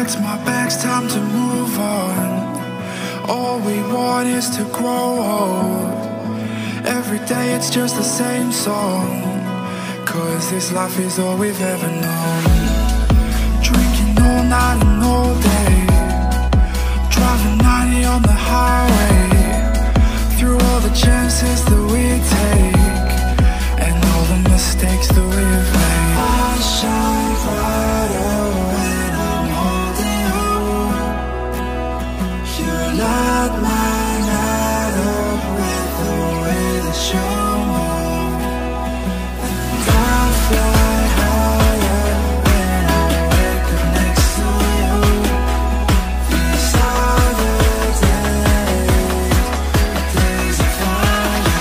turns my back's time to move on. All we want is to grow old. Every day it's just the same song, 'cause this life is all we've ever known. Drinking all night and all day, driving 90 on the highway, through all the chances that we take, and all the mistakes that we've made. I shine brighter when I'm holding you. You light my night up with the way that you move. And I fly higher when I wake up next to you. These are the days I find you.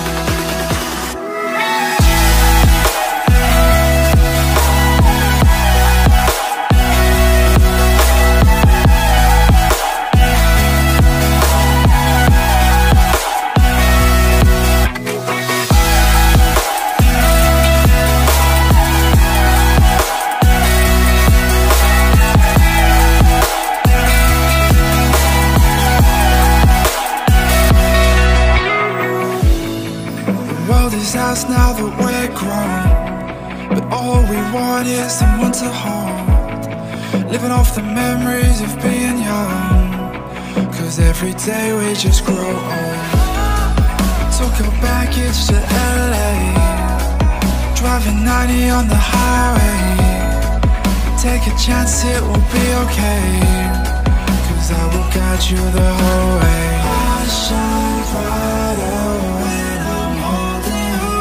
The world is ours now that we're grown, but all we want is someone to hold. Living off the memories of being young, 'cause every day we just grow old. Took your baggage to LA, driving 90 on the highway. Take a chance, it will be okay, 'cause I will guide you the whole way. I shine brighter when I'm holding you.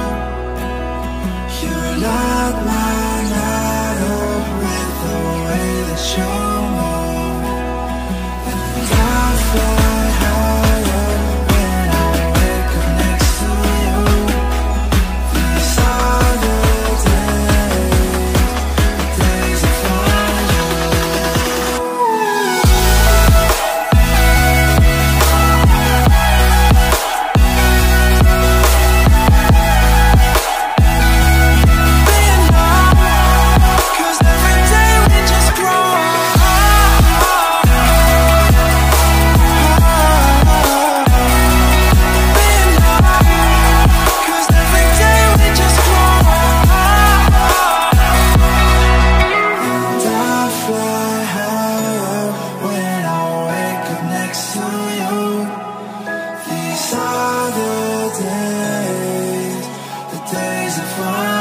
You light my night up with the way that you move. And I fly higher when I wake up next to you. These are the days I find you. These are the days I find